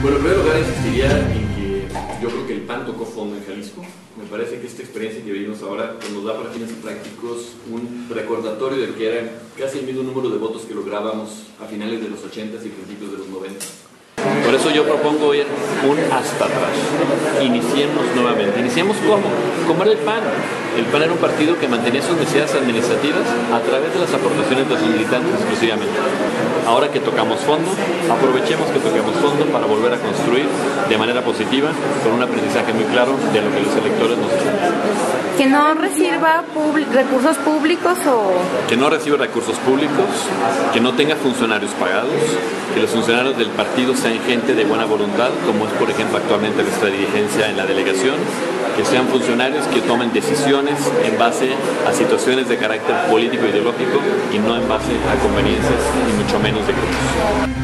Bueno, en primer lugar insistiría en que yo creo que el PAN tocó fondo en Jalisco. Me parece que esta experiencia que vivimos ahora pues, nos da para fines prácticos un recordatorio de que era casi el mismo número de votos que lográbamos a finales de los 80s y principios de los 90s. Por eso yo propongo ir un hasta atrás. Iniciemos nuevamente. ¿Iniciemos cómo? Como era el PAN. El PAN era un partido que mantenía sus necesidades administrativas a través de las aportaciones de los militantes exclusivamente. Ahora que tocamos fondo, aprovechemos que toquemos fondo para volver a construir de manera positiva, con un aprendizaje muy claro de lo que los electores nos están diciendo. ¿Que no reciba recursos públicos o...? Que no reciba recursos públicos, que no tenga funcionarios pagados, que los funcionarios del partido sean gente de buena voluntad, como es por ejemplo actualmente nuestra dirigencia en la delegación, que sean funcionarios que tomen decisiones en base a situaciones de carácter político e ideológico y no en base a conveniencias y mucho menos de grupos.